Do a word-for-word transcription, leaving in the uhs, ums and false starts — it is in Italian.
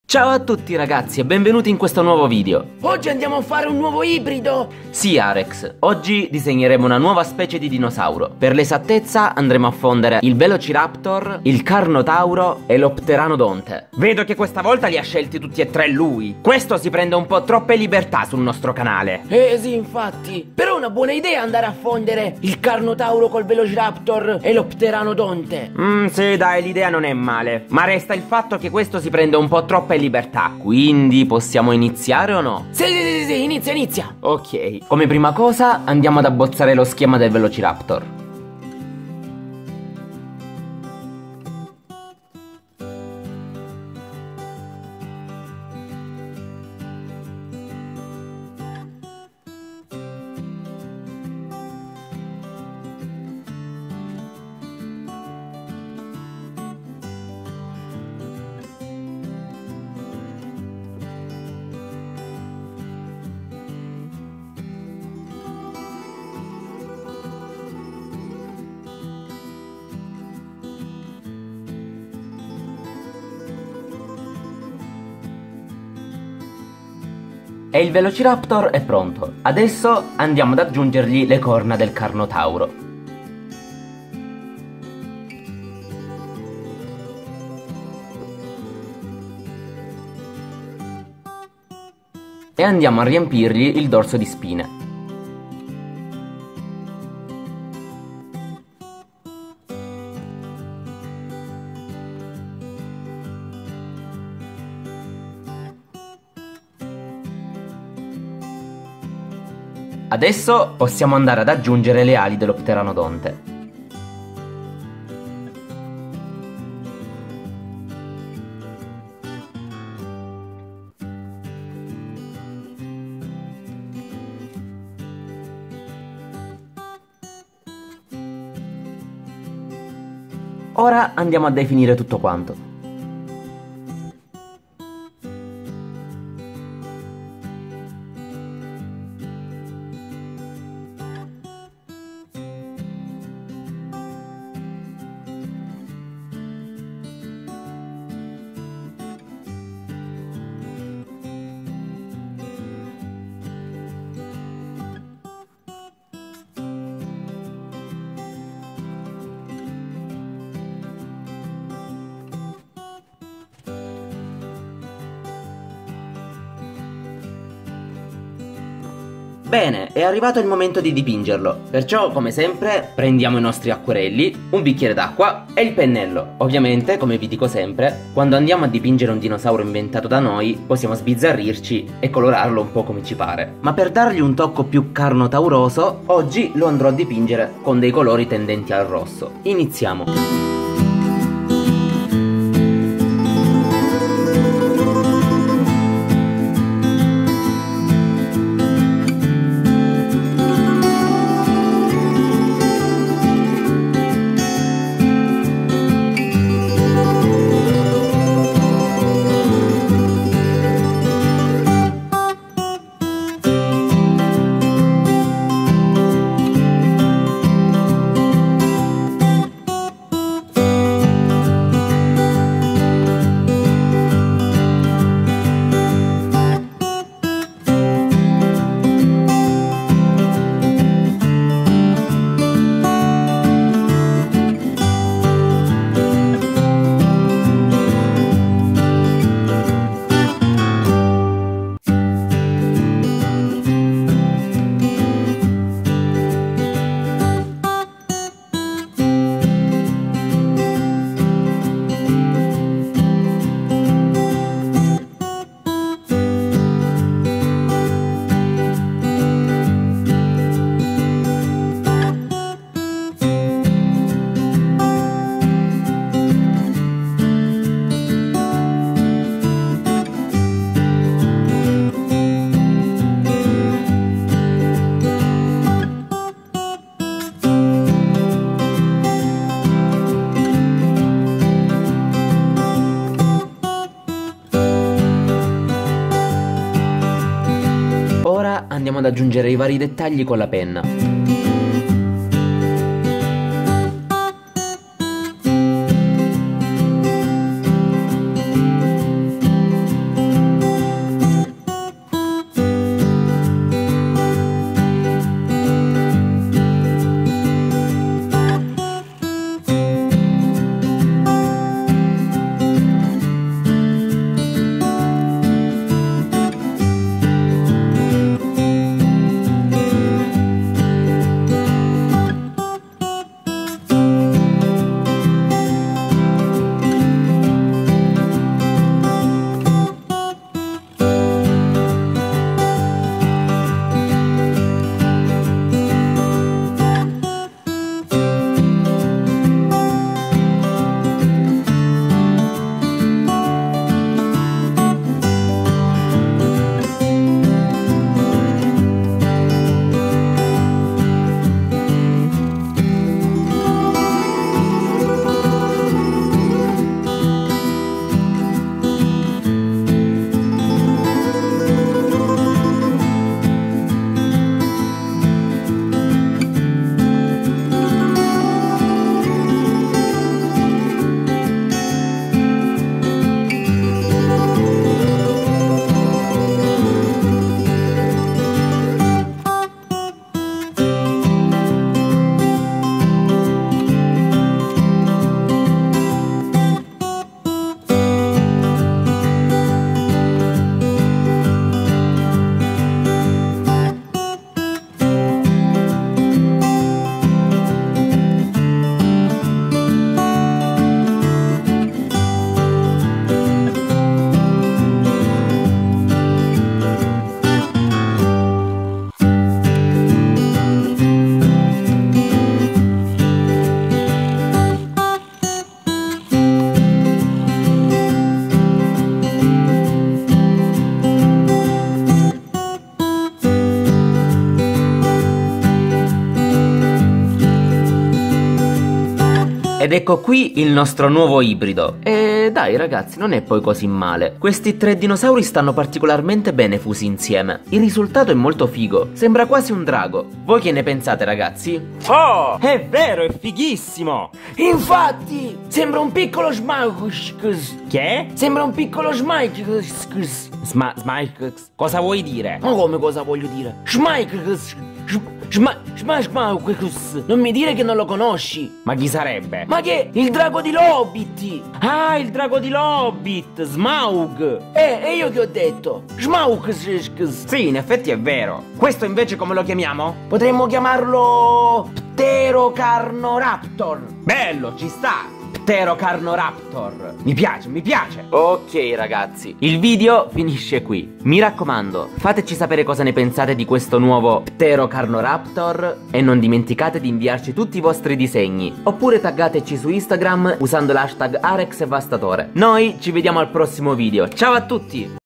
Ciao a tutti ragazzi e benvenuti in questo nuovo video. Oggi andiamo a fare un nuovo ibrido. Sì Arex, oggi disegneremo una nuova specie di dinosauro. Per l'esattezza andremo a fondere il Velociraptor, il Carnotauro e l'Opteranodonte. Vedo che questa volta li ha scelti tutti e tre lui. Questo si prende un po' troppe libertà sul nostro canale. Eh sì, infatti. Però è una buona idea andare a fondere il Carnotauro col Velociraptor e l'Opteranodonte. Mmm sì dai, l'idea non è male. Ma resta il fatto che questo si prende un po' troppe libertà. Quindi possiamo iniziare o no? Sì, sì, sì, sì, inizia, inizia. Ok. Come prima cosa andiamo ad abbozzare lo schema del Velociraptor. E il Velociraptor è pronto. Adesso andiamo ad aggiungergli le corna del Carnotauro. E andiamo a riempirgli il dorso di spine. Adesso possiamo andare ad aggiungere le ali dell'Opteranodonte. Ora andiamo a definire tutto quanto. Bene, è arrivato il momento di dipingerlo, perciò come sempre prendiamo i nostri acquerelli, un bicchiere d'acqua e il pennello. Ovviamente, come vi dico sempre, quando andiamo a dipingere un dinosauro inventato da noi possiamo sbizzarrirci e colorarlo un po' come ci pare. Ma per dargli un tocco più carnotauroso, oggi lo andrò a dipingere con dei colori tendenti al rosso. Iniziamo! Andiamo ad aggiungere i vari dettagli con la penna. Ed ecco qui il nostro nuovo ibrido. E dai ragazzi, non è poi così male. Questi tre dinosauri stanno particolarmente bene fusi insieme. Il risultato è molto figo, sembra quasi un drago. Voi che ne pensate ragazzi? Oh, è vero, è fighissimo. Infatti, sembra un piccolo Schmaukus. Che? Sembra un piccolo Schmaukus. Sma, Smike, cosa vuoi dire? Ma come cosa voglio dire? Schmaukus. Schmaukus. Non mi dire che non lo conosci. Ma chi sarebbe? Ma che? Il drago di Lobbit. Ah, il drago di Lobbit, Smaug. Eh, e io che ho detto? Schmaukus. Sì, in effetti è vero. Questo invece come lo chiamiamo? Potremmo chiamarlo Pterocarnoraptor. Bello, ci sta. Pterocarnoraptor. Mi piace, mi piace. Ok ragazzi, il video finisce qui. Mi raccomando, fateci sapere cosa ne pensate di questo nuovo Pterocarnoraptor e non dimenticate di inviarci tutti i vostri disegni. Oppure taggateci su Instagram usando l'hashtag ArexEvastatore. Noi ci vediamo al prossimo video. Ciao a tutti!